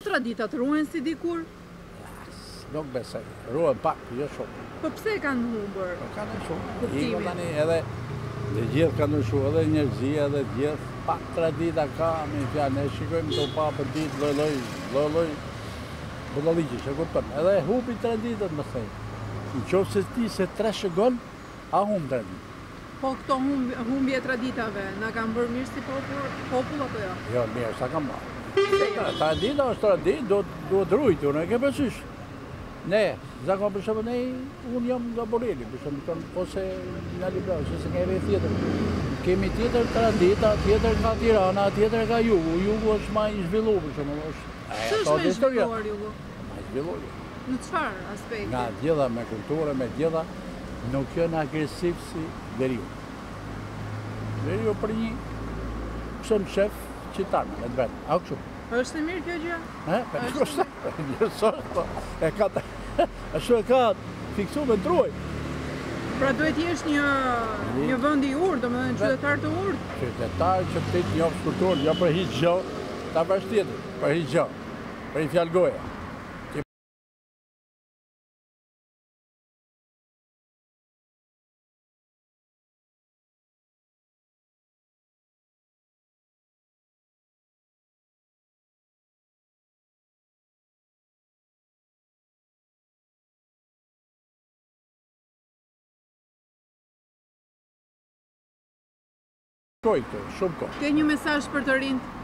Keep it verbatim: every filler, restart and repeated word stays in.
Traditat ruhen si dikur? Nuk besoj, ruhen pak, jo shumë. Po pse kanë humbur? Kanë shumë. Kuptimin. Iko tani edhe të gjithë kanë ndryshuar, edhe njerëzia, edhe të gjithë. Pak tradita ka, me fjalë, ne shikojmë të pa për ditë lloj-lloj, lloj-lloj budalliqe, e kupton. Edhe humbi traditat më thënë. Nëse ti se tre shëgon, a humb tradit. Po këto humb, humbje traditave, na kanë bërë mirë si popull, popull apo jo? Jo, mirë, sa kam bërë. Tradita është tradit, duhet rujtur, ne ke pësysh. Ne, zakon për shembull, ne, unë jam nga Burrelsi, për shembull, ose nga Libra, ose se kemi tjetër. Kemi tjetër tradita, tjetër nga Tirana, tjetër nga Jugu. Jugu është më i zhvilluar, për shembull, është. Ç'është më i zhvilluar Jugu? Më i zhvilluar. Në çfarë aspekti? Nga gjitha me kulturë, me gjitha, nuk janë agresiv si veriu. Veriu për një shumë shef qitar me të vetë, a kështu. Është e mirë kjo gjë? E, për një kështë, njërësor, e ka të, ashtu e ka fiksu me ndruaj. Pra duhet jesh një, një vend i urtë, domethënë qytetar të urtë? Qytetar që të të njofë kulturë, jo për hiç gjë, ta për tjetër, për hiç gjë, për një fjalë goje. Këtë, shumë kohë. Ke një mesazh për të rinjtë?